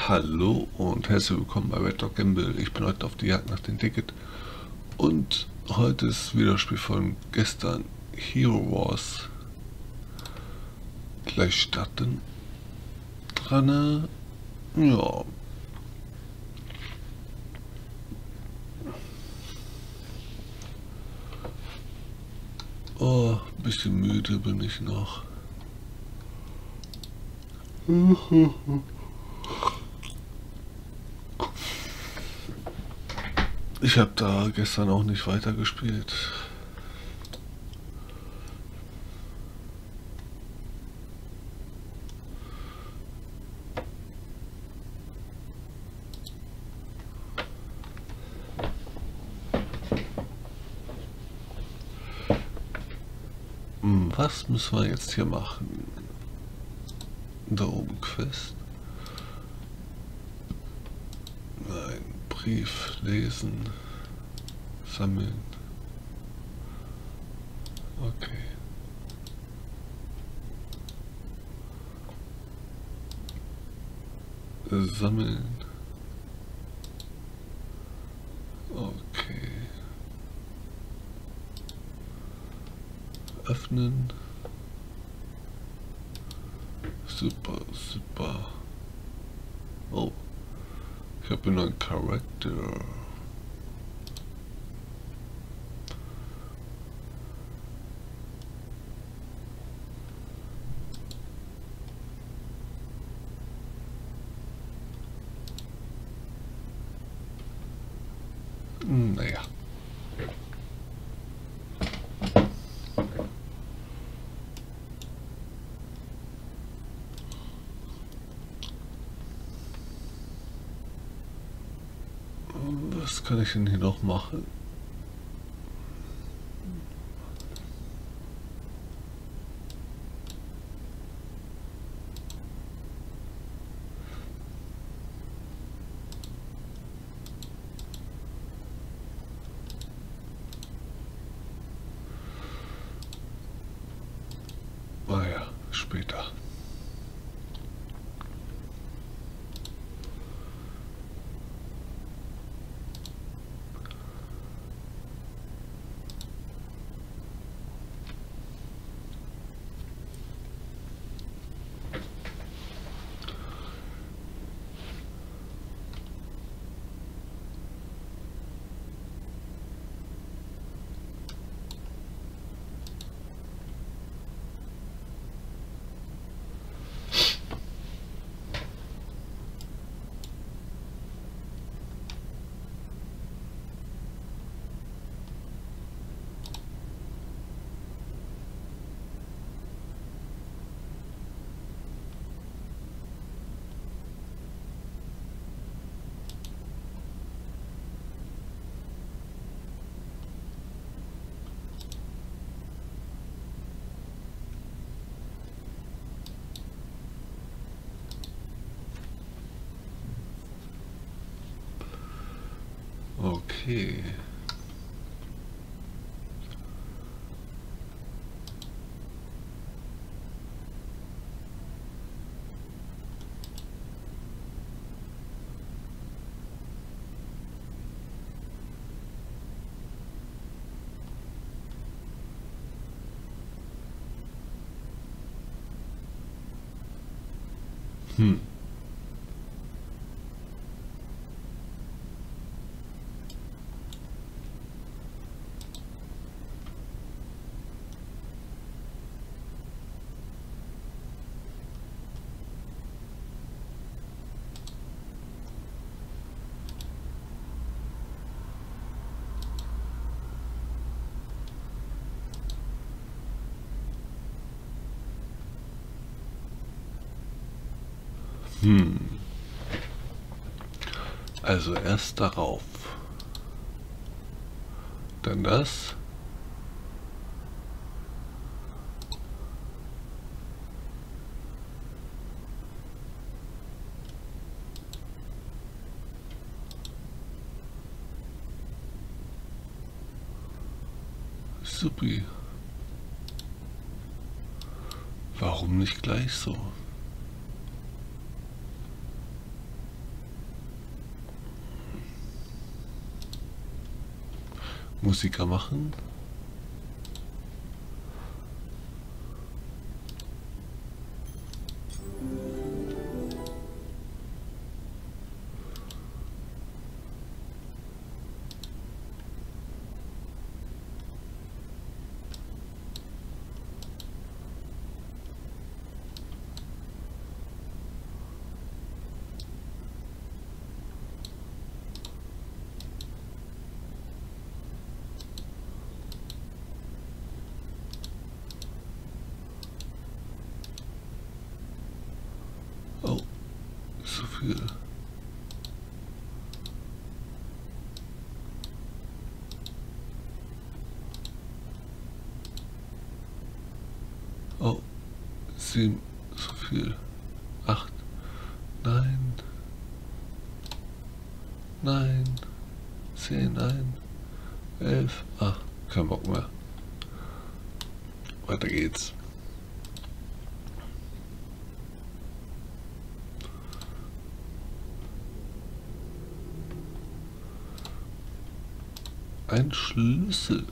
Hallo und herzlich willkommen bei Red Dog Gamble. Ich bin heute auf die Jagd nach dem Ticket und heute ist wieder das Spiel von gestern, Hero Wars. Gleich starten. Dran. Ja. Oh, ein bisschen müde bin ich noch. Ich habe da gestern auch nicht weitergespielt. Was müssen wir jetzt hier machen? Da oben Quest. Ein Brief lesen. Sammeln. Okay. Sammeln. Okay. Öffnen. Super, super. Oh. Ich habe einen neuen Charakter. Naja. Was kann ich denn hier noch machen? Ah ja, später. Okay. Hm. Hm. Also erst darauf. Dann das. Supi. Warum nicht gleich so? Musiker machen. Oh, so viel. Oh, 7, so viel. 8, nein. Nein. 10, nein. 11, ach, kein Bock mehr. Weiter geht's. Ein Schlüssel.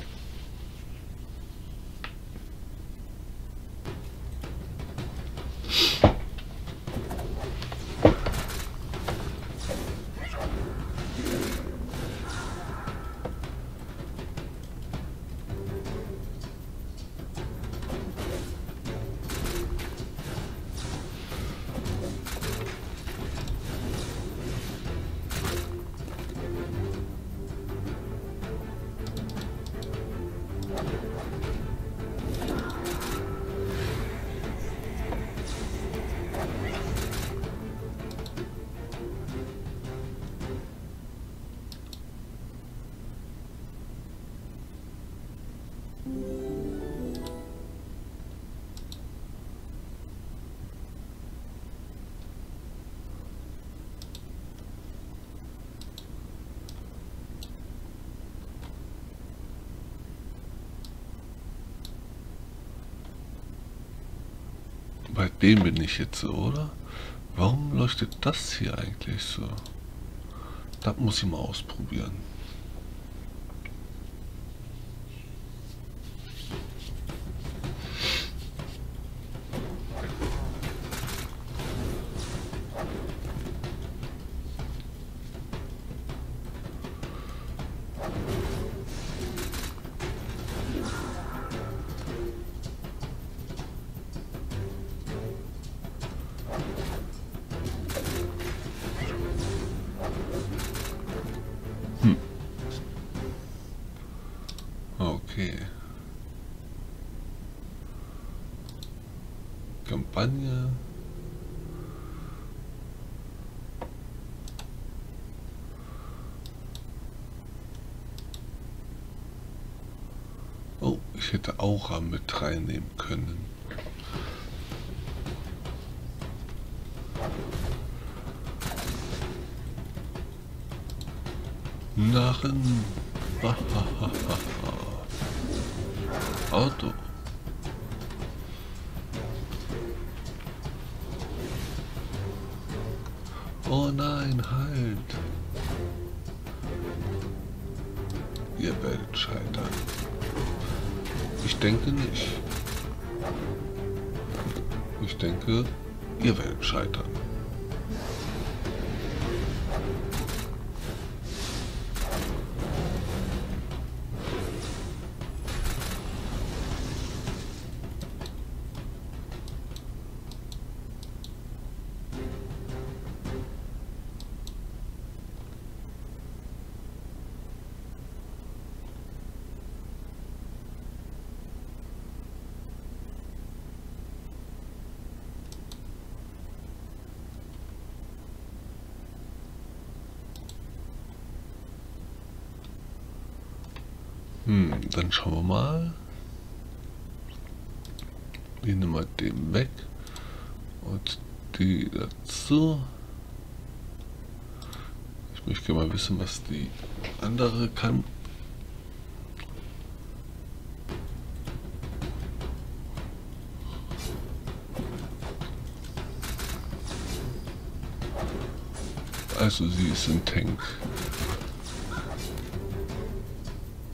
Bei dem bin ich jetzt so, oder? Warum leuchtet das hier eigentlich so? Das muss ich mal ausprobieren. Okay. Kampagne. Oh, ich hätte Aura mit reinnehmen können. Narren. Auto. Oh nein, halt. Ihr werdet scheitern. Ich denke nicht. Ich denke, ihr werdet scheitern. Dann schauen wir mal. Ich nehme mal den weg und die dazu. Ich möchte mal wissen, was die andere kann. Also sie ist ein Tank.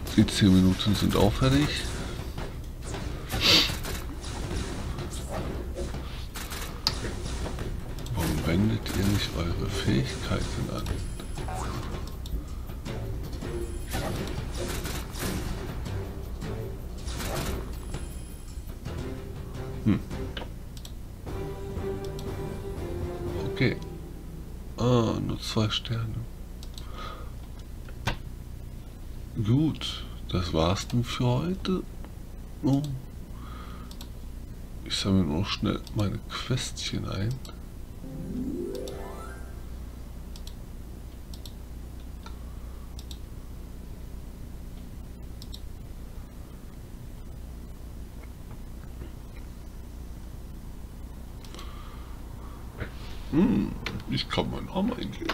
Die 10 Minuten sind auch fertig. Warum wendet ihr nicht eure Fähigkeiten an? Okay. Ah, nur 2 Sterne. Gut, das war's dann für heute. Oh. Ich sammle noch schnell meine Questchen ein. Ich kann meinen Arm eingeben.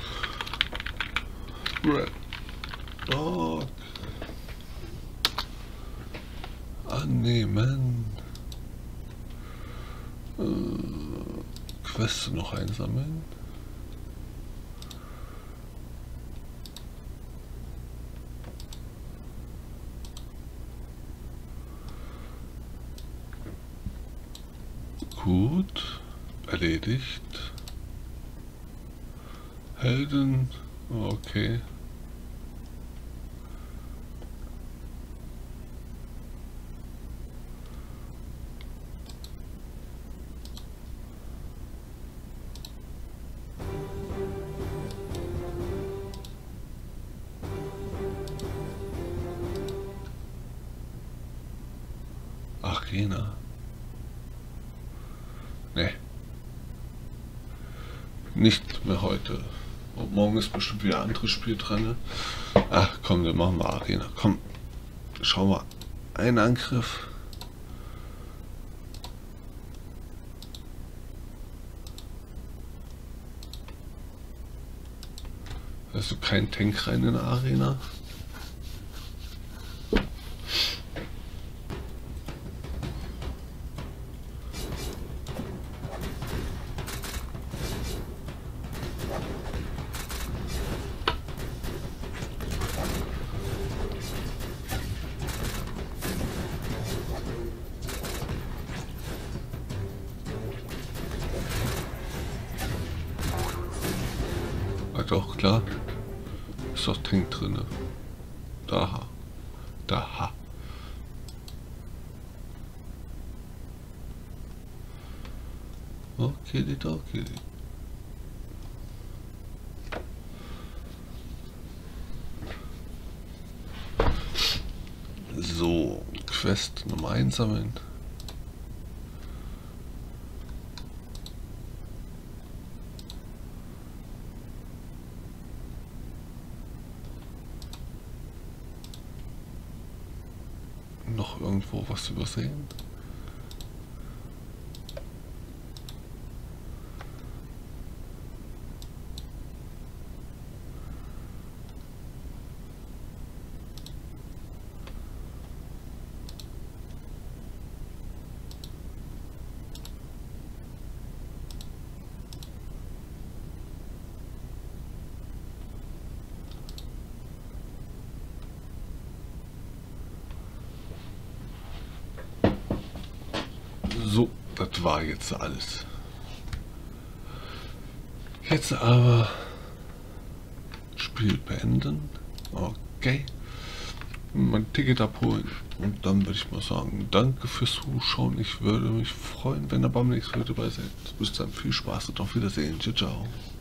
Red Dog. Annehmen. Quest noch einsammeln. Gut. Erledigt. Helden. Okay. Arena. Ne. Nicht mehr heute. Und morgen ist bestimmt wieder ein anderes Spiel dran. Ne? Ach komm, dann machen wir Arena. Komm. Schauen wir. Ein Angriff. Hast du keinen Tank rein in der Arena? Doch, klar. Ist doch Tank drin. Da. Da. Okay, okay. So, Quest Nummer einsammeln. Noch irgendwo was übersehen? So, das war jetzt alles. Jetzt aber Spiel beenden. Okay. Mein Ticket abholen. Und dann würde ich mal sagen, danke fürs Zuschauen. Ich würde mich freuen, wenn ihr beim nächsten Mal dabei seid. Bis dann, viel Spaß und auf Wiedersehen. Ciao, ciao.